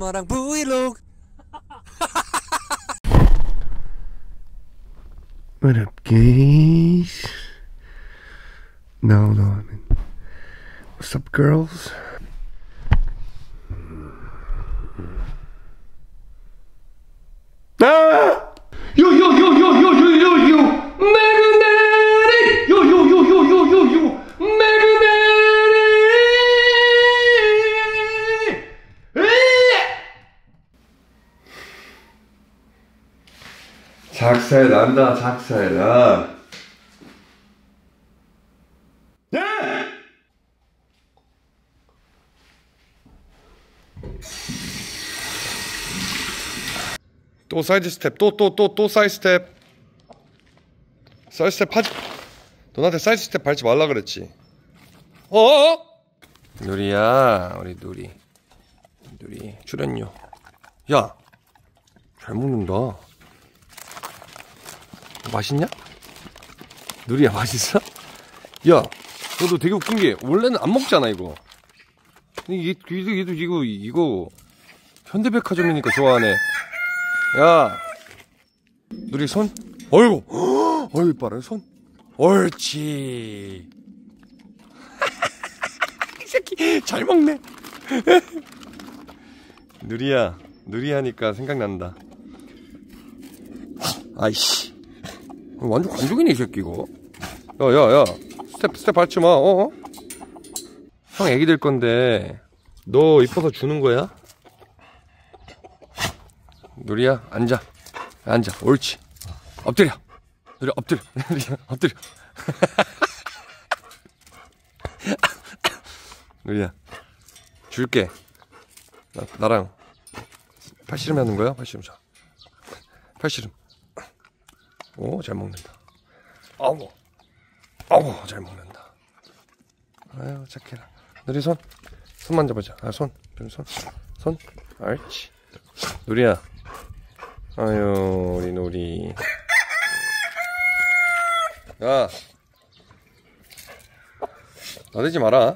엄마랑 브이로그. What up, guys? No, I mean, what's up, girls? Ah! Yo, magnetic! Yo, magnetic! 작살 난다, 작살 나. 또 사이드 스텝, 또 사이드 스텝. 사이드 스텝 하지. 너 나한테 사이드 스텝 밟지 말라 그랬지. 어어? 누리야, 우리 누리 출연료. 야, 잘 먹는다. 맛있냐? 누리야, 맛있어? 야, 너도 되게 웃긴 게 원래는 안 먹잖아 이거. 이거 현대백화점이니까 좋아하네. 야, 누리 손. 어이구, 어이 봐라 손. 옳지. 이 새끼 잘 먹네. 누리야, 누리 하니까 생각난다. 아이씨, 완전 관종이네 이 새끼 이거. 야, 스텝 밟지 마. 형 애기 될 건데 너 이뻐서 주는 거야? 누리야, 앉아. 옳지. 엎드려. 누리야, 엎드려. 엎드려. 누리야, 줄게. 나랑 팔씨름 하는 거야? 팔씨름 자. 팔씨름. 오, 잘 먹는다. 아우, 잘 먹는다. 아유, 착해라. 누리 손 만져보자. 손. 옳지. 누리야. 아유, 우리 누리. 야, 나대지 마라.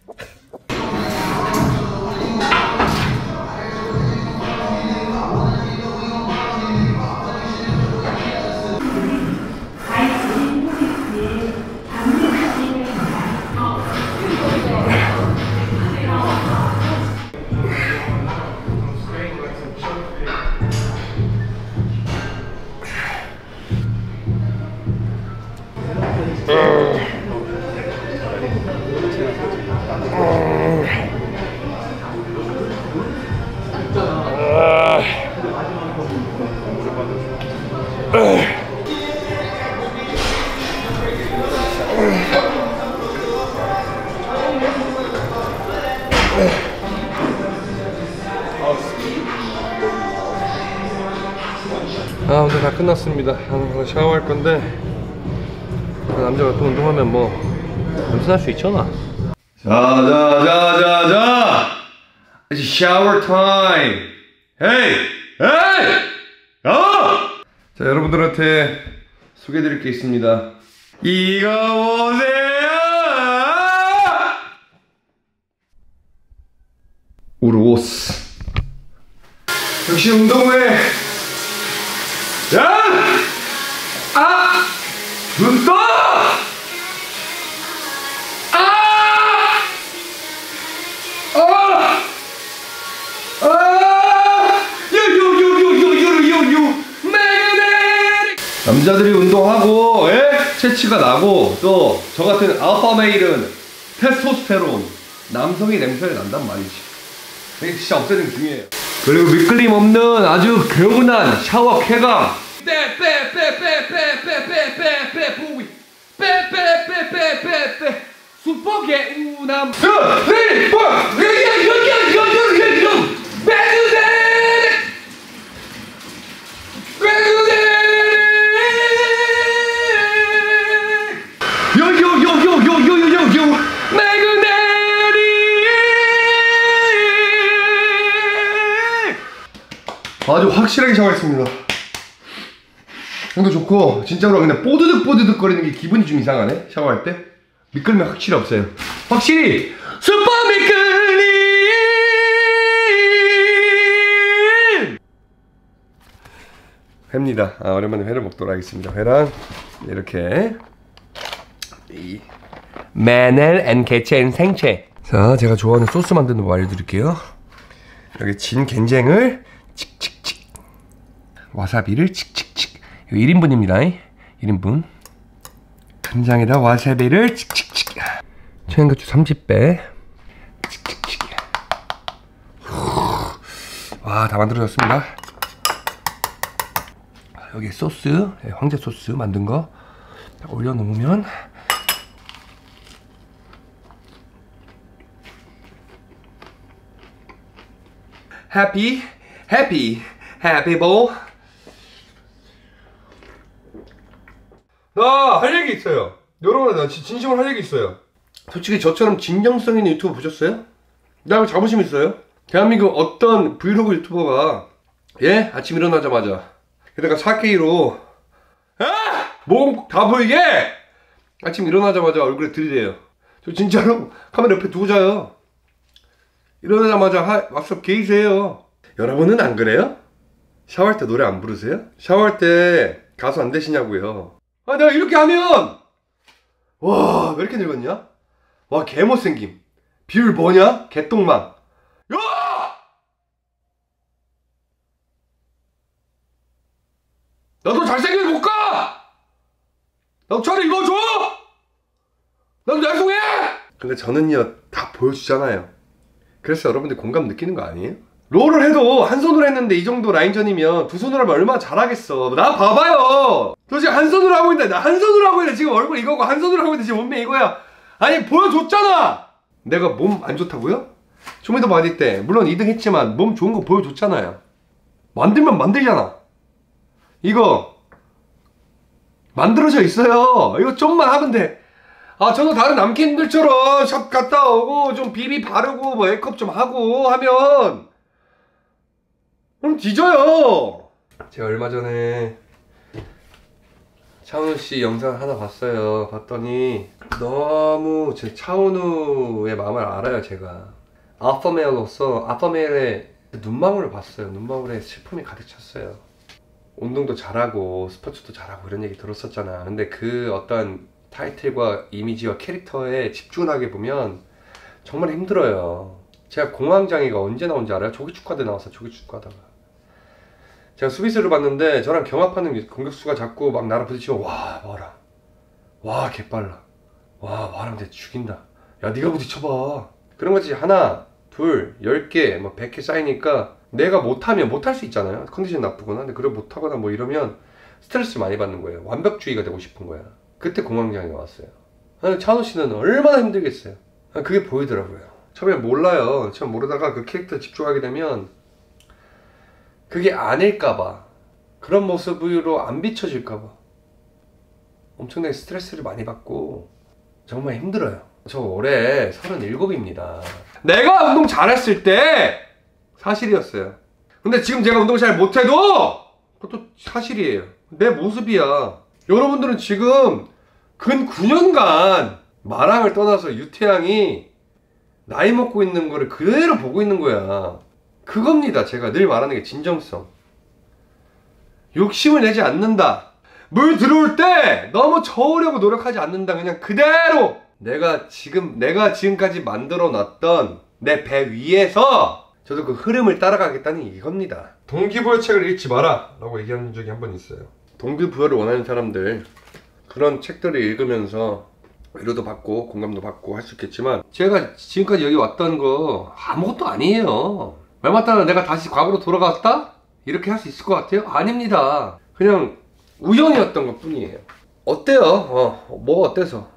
오늘 다 끝났습니다. 나는 샤워할 건데 남자가 또 운동하면 뭐 연습할 수 있잖아. 자 이제 샤워 타임. 헤이 자, 여러분들한테 소개해드릴 게 있습니다. 이거 보세요. 우르오스. 역시 운동회. 야! 눈 떠! 남자들이 운동하고 체취가 나고 또 저 같은 알파 메일은 테스토스테론, 남성의 냄새가 난단 말이지. 이게 진짜 없애는 게 중요해요. 그리고 밑그림 없는 아주 개운한 샤워 쾌감. 수포게 우남. 아주 확실하게 샤워했습니다. 형도 좋고 진짜로 근데 뽀드득 거리는 게 기분이 좀 이상하네. 샤워할 때 미끌림이 확실히 없어요. 확실히 슈퍼 미끌림. 회입니다. 오랜만에 회를 먹도록 하겠습니다. 회랑 이렇게 이 마늘 앤 개체 앤 생채. 자, 제가 좋아하는 소스 만드는 법 알려드릴게요. 여기 진 겐쟁을 칙칙칙, 와사비를 칙칙칙. 이거 1인분입니다. 1인분. 간장에다 와사비를 칙칙칙. 청양고추 30배. 칙칙칙. 와, 다 만들어졌습니다. 여기 소스, 황제 소스 만든 거 올려놓으면 해피 볼. 나 할 얘기 있어요. 여러분, 나 진심으로 할 얘기 있어요. 솔직히 저처럼 진정성 있는 유튜버 보셨어요? 나 왜 자부심 있어요? 대한민국 어떤 브이로그 유튜버가 아침 일어나자마자 게다가 4K로 목 다 보이게 아침 일어나자마자 얼굴에 들이대요. 저 진짜로 카메라 옆에 두고 자요. 일어나자마자 왓썹 게이세요. 여러분은 안 그래요? 샤워할 때 노래 안 부르세요? 샤워할 때 가수 안 되시냐고요. 내가 이렇게 하면 와, 왜 이렇게 늙었냐? 와, 개 못생김. 비율 뭐냐? 개똥망. 야! 나도 잘생기게 못 가! 나도 차라리 입어줘! 나도 날송해! 근데 저는요, 다 보여주잖아요. 그래서 여러분들 공감 느끼는 거 아니에요? 롤을 해도 한 손으로 했는데 이 정도 라인전이면 두 손으로 하면 얼마나 잘하겠어. 나 봐봐요! 저 지금 한 손으로 하고 있는데, 나 한 손으로 하고 있는데 지금 얼굴 이거고 한 손으로 하고 있는데 지금 몸매 이거야. 아니, 보여줬잖아! 내가 몸 안 좋다고요? 조미더 바디 때 물론 2등 했지만 몸 좋은 거 보여줬잖아요. 만들면 만들잖아. 이거 만들어져 있어요. 이거 좀만 하면 돼. 저도 다른 남친들처럼 샵 갔다 오고 좀 비비 바르고 뭐 메이크업 좀 하고 하면 그럼 뒤져요. 제가 얼마 전에 차은우씨 영상 하나 봤어요. 봤더니 너무 제 차은우의 마음을 알아요. 제가 알파메일로서 알파메일의 눈망울을 봤어요. 눈망울에 슬픔이 가득 찼어요. 운동도 잘하고 스포츠도 잘하고 이런 얘기 들었었잖아. 근데 그 어떤 타이틀과 이미지와 캐릭터에 집중하게 보면 정말 힘들어요. 제가 공황장애가 언제 나온지 알아요? 조기축구하다 나왔어. 조기축구하다가 제가 수비수를 봤는데 저랑 경합하는 공격수가 자꾸 막 나랑 부딪히면 와, 봐라, 와, 개빨라, 와, 와랑 내 죽인다, 야, 네가 부딪혀봐. 그런 거지. 하나, 둘, 10개, 뭐 100개 쌓이니까 내가 못하면 못할 수 있잖아요. 컨디션 나쁘거나. 근데 그걸 못하거나 뭐 이러면 스트레스 많이 받는 거예요. 완벽주의가 되고 싶은 거야. 그때 공황장애가 왔어요. 찬호 씨는 얼마나 힘들겠어요. 그게 보이더라고요. 처음에 몰라요. 처음 모르다가 그 캐릭터에 집중하게 되면 그게 아닐까봐, 그런 모습으로 안 비춰질까봐 엄청나게 스트레스를 많이 받고 정말 힘들어요. 저 올해 37입니다. 내가 운동 잘했을 때 사실이었어요. 근데 지금 제가 운동 잘 못해도 그것도 사실이에요. 내 모습이야. 여러분들은 지금 근 9년간 마랑을 떠나서 유태양이 나이 먹고 있는 거를 그대로 보고 있는 거야. 그겁니다. 제가 늘 말하는 게 진정성. 욕심을 내지 않는다. 물 들어올 때 너무 저으려고 노력하지 않는다. 그냥 그대로 내가 지금까지 만들어 놨던 내 배 위에서 저도 그 흐름을 따라가겠다는 이겁니다. 동기부여책을 읽지 마라 라고 얘기한 적이 한 번 있어요. 동기부여를 원하는 사람들, 그런 책들을 읽으면서 위로도 받고 공감도 받고 할 수 있겠지만, 제가 지금까지 여기 왔던 거 아무것도 아니에요. 말 맞다면 내가 다시 과거로 돌아갔다? 이렇게 할 수 있을 것 같아요? 아닙니다. 그냥 우연이었던 것 뿐이에요. 어때요? 뭐가 어때서?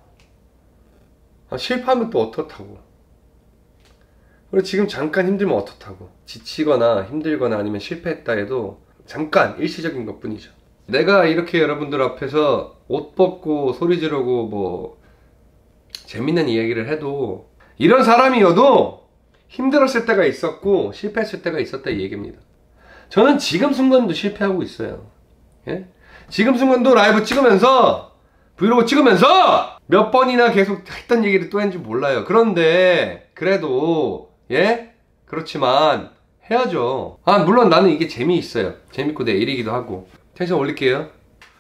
실패하면 또 어떻다고. 그리고 지금 잠깐 힘들면 어떻다고. 지치거나 힘들거나 아니면 실패했다 해도 잠깐 일시적인 것 뿐이죠. 내가 이렇게 여러분들 앞에서 옷 벗고 소리 지르고 뭐 재밌는 이야기를 해도 이런 사람이어도 힘들었을 때가 있었고 실패했을 때가 있었다, 이 얘기입니다. 저는 지금 순간도 실패하고 있어요. 예? 지금 순간도 라이브 찍으면서 브이로그 찍으면서 몇 번이나 계속 했던 얘기를 또 했는지 몰라요. 그런데 그래도 그렇지만 해야죠. 물론 나는 이게 재미있어요. 재밌고 내 일이기도 하고. 텐션 올릴게요.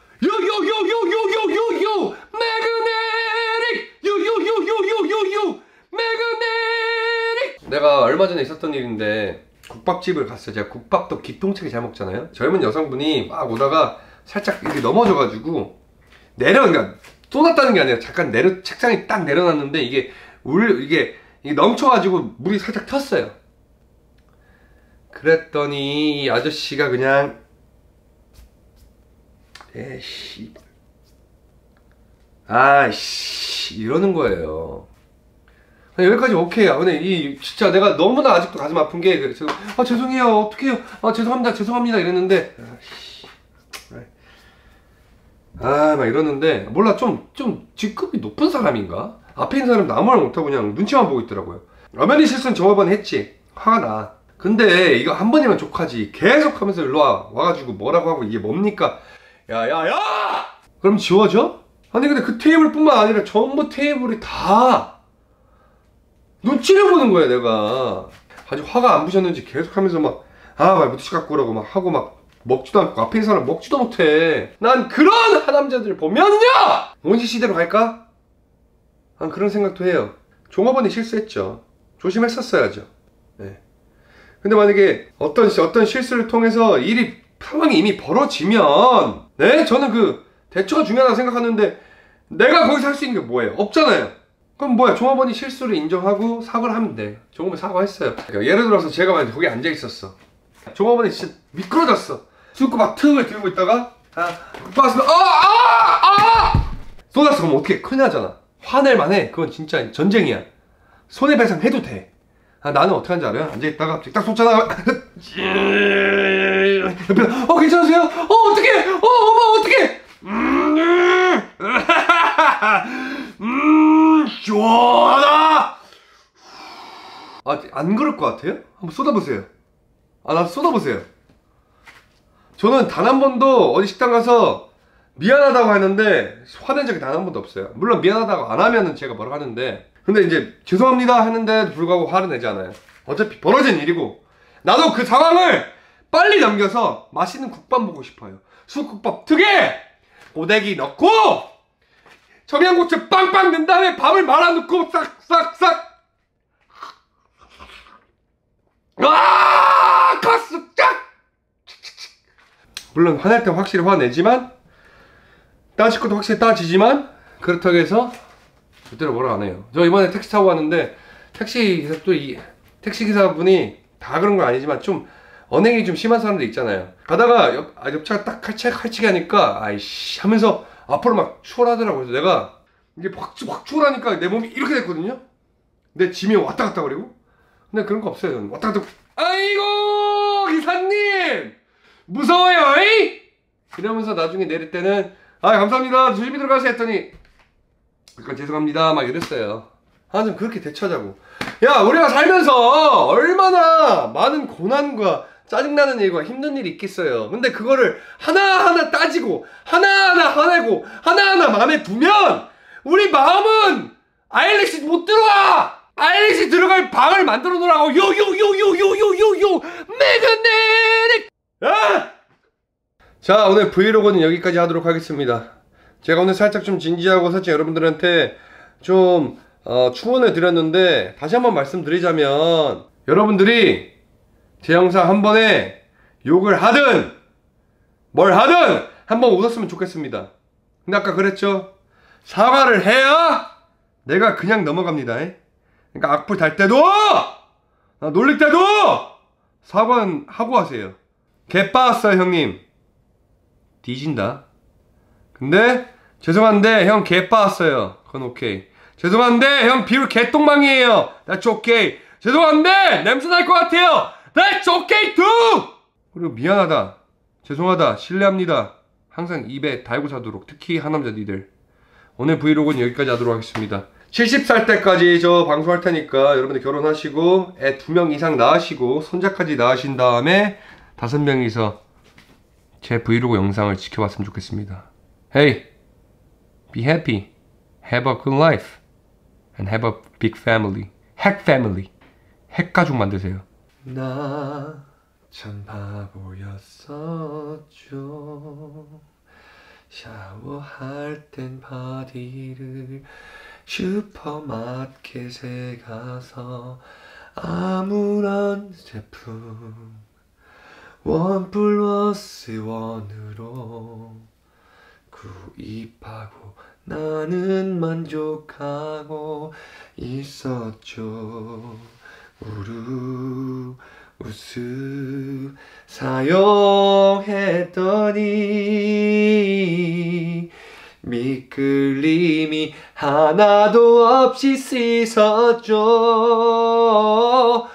요요요요요요요요 매그네릭 요요요요요요요 매그네릭. 내가 얼마 전에 있었던 일인데 국밥집을 갔어요. 제가 국밥도 기똥차게 잘 먹잖아요. 젊은 여성분이 막 오다가 살짝 이렇게 넘어져가지고 그러니까 쏟았다는 게 아니라 잠깐 책상에 딱 내려놨는데 이게 넘쳐가지고 물이 살짝 텄어요. 그랬더니 이 아저씨가 그냥 에이씨 아이씨 이러는 거예요. 여기까지 오케이야. 근데 진짜 내가 너무나 아직도 가슴 아픈 게 죄송해요 어떡해요 죄송합니다 이랬는데 막 이러는데 몰라 좀 직급이 높은 사람인가? 앞에 있는 사람도 아무 말 못하고 그냥 눈치만 보고 있더라고요. 라면이 실수는 저번 했지. 화가 나. 근데 이거 한 번이면 족하지. 계속 하면서 일로 와가지고 뭐라고 하고 이게 뭡니까? 야야야! 그럼 지워져? 아니 근데 그 테이블뿐만 아니라 전부 테이블이 다 눈치를 보는 거야. 내가 아직 화가 안 부셨는지 계속 하면서 막 물티슈 갖고 오라고 막 하고 막 먹지도 않고 앞에 있는 사람 먹지도 못해. 난 그런 하남자들 보면요! 원시 시대로 갈까? 난 그런 생각도 해요. 종업원이 실수했죠. 조심했었어야죠. 네. 근데 만약에 어떤 실수를 통해서 상황이 이미 벌어지면 네? 저는 그 대처가 중요하다고 생각하는데 내가 거기서 할 수 있는 게 뭐예요? 없잖아요. 그럼 뭐야? 종업원이 실수를 인정하고 사과를 하면 돼. 종업원이 사과했어요. 그러니까 예를 들어서 제가 만약에 거기 앉아 있었어. 종업원이 진짜 미끄러졌어. 쑥고 막 틈을 들고 있다가 국밥왔으면 쏟았어. 그럼 어떻게 큰일 나잖아. 화낼 만해. 그건 진짜 전쟁이야. 손해배상 해도 돼. 나는 어떻게 하는지 알아요? 앉아있다가 갑자기 딱 쏟잖아. 괜찮으세요? 어떡해! 엄마 어떡해! 시원하다! 안 그럴 것 같아요? 한번 쏟아보세요. 나도 쏟아보세요. 저는 단 한 번도 어디 식당 가서 미안하다고 하는데 화낸 적이 단 한 번도 없어요. 물론 미안하다고 안 하면은 제가 뭐라고 하는데 근데 이제 죄송합니다 하는데 불구하고 화를 내지 않아요. 어차피 벌어진 일이고 나도 그 상황을 빨리 넘겨서 맛있는 국밥 먹고 싶어요. 수국밥 특에 고데기 넣고 청양고추 빵빵 넣은 다음에 밥을 말아 넣고 싹싹싹 가스 쫙! 물론 화낼 때 확실히 화내지만 따질 것도 확실히 따지지만 그렇다고 해서 절대로 뭐라 안 해요. 저 이번에 택시 타고 왔는데 택시기사분이 다 그런 건 아니지만 좀 언행이 좀 심한 사람들 있잖아요. 가다가 옆차가 딱 칼치기 하니까 아이씨 하면서 앞으로 막 추월하더라고요. 그래서 내가 이게 확 추월하니까 내 몸이 이렇게 됐거든요. 내 짐이 왔다 갔다 그리고 근데 그런 거 없어요. 저는 왔다 갔다 아이고 기사님 무서워요 에이? 이러면서 나중에 내릴 때는 감사합니다 조심히 들어가세요 했더니 잠깐 죄송합니다 막 이랬어요. 좀 그렇게 대처하자고. 야 우리가 살면서 얼마나 많은 고난과 짜증나는 일과 힘든 일이 있겠어요. 근데 그거를 하나하나 따지고 하나하나 화내고 하나하나 마음에 두면 우리 마음은 아일렉시 못 들어와. 아일렉시 들어갈 방을 만들어 놓으라고. 요요요요요요요요 매그네릭. 자 오늘 브이로그는 여기까지 하도록 하겠습니다. 제가 오늘 살짝 좀 진지하고 살짝 여러분들한테 좀 추원을 드렸는데 다시 한번 말씀드리자면 여러분들이 제 영상 한 번에 욕을 하든 뭘 하든 한번 웃었으면 좋겠습니다. 근데 아까 그랬죠? 사과를 해야 내가 그냥 넘어갑니다. 그러니까 악플 달 때도 놀릴 때도 사과는 하고 하세요. 개빠았어요 형님. 뒤진다. 근데 죄송한데 형 개빠았어요. 그건 오케이. 죄송한데 형 비율 개똥망이에요. That's okay. 죄송한데 냄새 날 것 같아요. That's okay too. 그리고 미안하다 죄송하다 실례합니다 항상 입에 달고 사도록. 특히 하남자 니들. 오늘 브이로그는 여기까지 하도록 하겠습니다. 70살 때까지 저 방송할 테니까 여러분들 결혼하시고 애 2명 이상 낳으시고 손자까지 낳으신 다음에 5명이서 제 브이로그 영상을 지켜봤으면 좋겠습니다. Hey, be happy, have a good life, and have a big family. 핵 패밀리. 핵 가족 만드세요. 나 참 바보였었죠. 샤워할 땐 바디를 슈퍼마켓에 가서 아무런 제품 원 플러스 원으로 구입하고 나는 만족하고 있었죠. 우스 사용했더니 미끌림이 하나도 없이 씻었죠.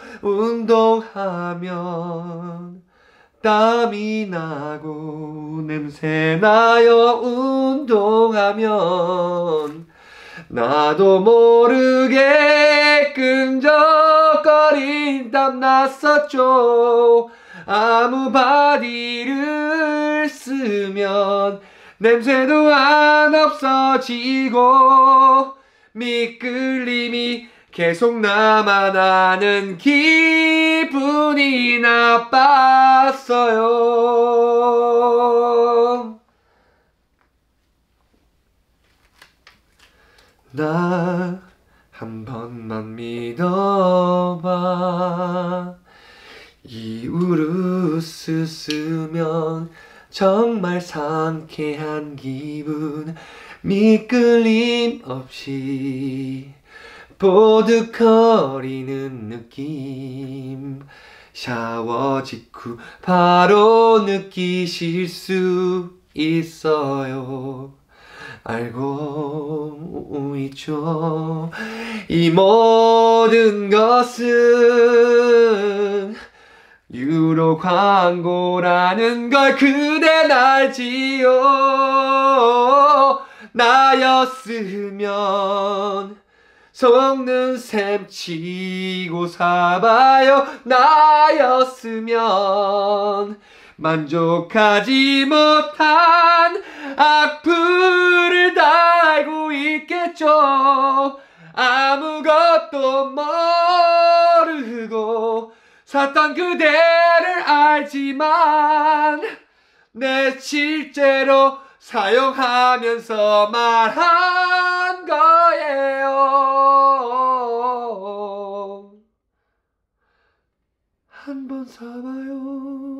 운동하면 땀이 나고 냄새나요. 운동하면 나도 모르게 끈적거린 땀 났었죠. 아무 바디를 쓰면 냄새도 안 없어지고 미끌림이 계속 남아나는 기분이 나빴어요. 나 한 번만 믿어봐. 이 우르스 쓰면 정말 상쾌한 기분, 미끌림 없이 보드거리는 느낌, 샤워 직후 바로 느끼실 수 있어요. 알고 있죠. 이 모든 것은 유로 광고라는 걸 그댄 알지요. 나였으면 속는 셈 치고 사봐요. 나였으면 만족하지 못한 악플을 달고 있겠죠. 아무것도 모르고 샀던 그대를 알지만 내 실제로 사용하면서 말한 거예요. 한 번 사봐요.